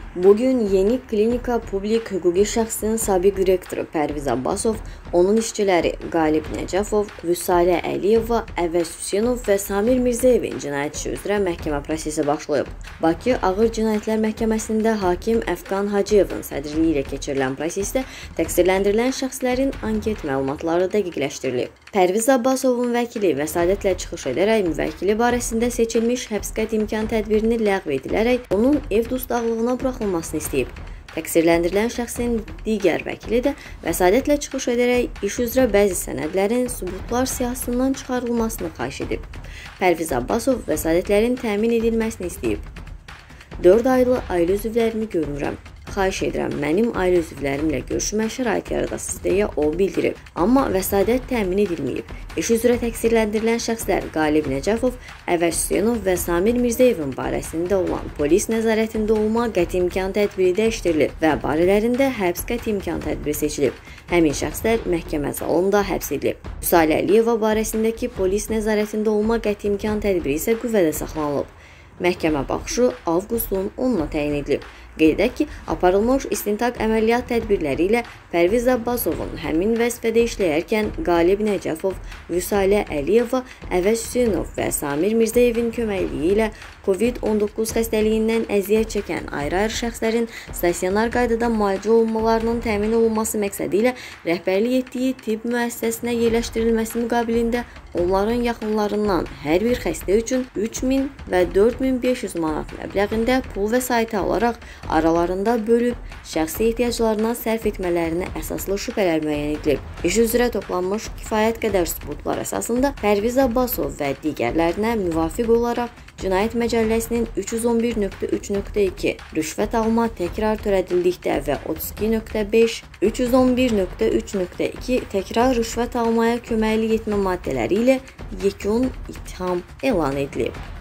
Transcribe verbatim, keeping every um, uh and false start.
Bugün Yeni Klinika Publik Hüquqi şəxsinin sabiq direktoru Pərviz Abbasov, onun işçiləri Qalib Nəcəfov, Vüsalə Əliyeva, Əvəz Hüseynov və Samir Mirzəyevin cinayət işi üzrə məhkəmə prosesi başlayıb. Bakı Ağır Cinayətlər Məhkəməsində hakim Əfqan Hacıyevin sədrliyi ilə keçirilən prosesdə təqsirləndirilən şəxslərin anket məlumatları dəqiqləşdirilib. Pərviz Abbasovun vəkili vəsadətlə çıxış edərək müvəkkili barəsində seçilmiş həbs qəti imkan tədbirini ləğv edilərək onun ev dustaqlığına buraxılmasını istəyib. Təqsirləndirilən şəxsin digər vəkili də vəsadətlə çıxış edərək iş üzrə bəzi sənədlərin sübutlar siyahısından çıxarılmasını xahiş edib. Pərviz Abbasov vəsadətlərin təmin edilməsini istəyib. dörd aylı ailə üzvlərimi görmürəm. Xahiş edirəm, mənim ailə üzvlərimlə görüşmə şərait yaradasınız deyə o bildirib. Amma vəsadət təmin edilməyib. İş üzrə təqsirləndirilən şəxslər Qalib Nəcəfov, Əvəz Hüseynov və Samir Mirzəyevin barəsində olan polis nəzarətində olma qəti imkan tədbiri dəyişdirilib və barələrində həbs qəti imkan tədbiri seçilib. Həmin şəxslər məhkəmə zalında həbs edilib. Vüsalə Əliyeva barəsindəki polis nəzarətində olma qəti imkan tədbiri isə qüvvədə saxlanılıb. Məhkəmə baxışı avqustun onuna təyin edilib. Qeyd edək ki, aparılmış istintaq əməliyyat tədbirləri ilə Pərviz Abbasovun həmin vəzifədə işləyərkən Qalib Nəcəfov, Vüsalə Əliyeva, Əvəz Hüseynov və Samir Mirzəyevin köməkliyi ilə Covid on doqquz xəstəliyindən əziyyət çəkən ayrı-ayrı şəxslərin stasionar qaydada müalicə olunmalarının təmin olunması məqsədi ilə rəhbərlik etdiyi tibb müəssisəsinə yerləşdirilməsi müqabilində onların yaxınlarından hər bir xəstə üçün üç min və dörd min beş yüz manat məbləğində pul vəsaiti alaraq aralarında bölüb şəxsi ehtiyaclarına sərf etmələrinə əsaslı şübhələr müəyyən edilib. İş üzrə toplanmış kifayət qədər sübutlar əsasında Pərviz Abbasov və digərlərinə müvafiq olaraq Cinayət Məcəlləsinin üç yüz on bir nöqtə üç nöqtə iki rüşvət alma təkrar törədildikdə və otuz iki nöqtə beş, üç yüz on bir nöqtə üç nöqtə iki təkrar rüşvət almaya köməklik etmə maddələri ilə yekun ittiham elan edilib.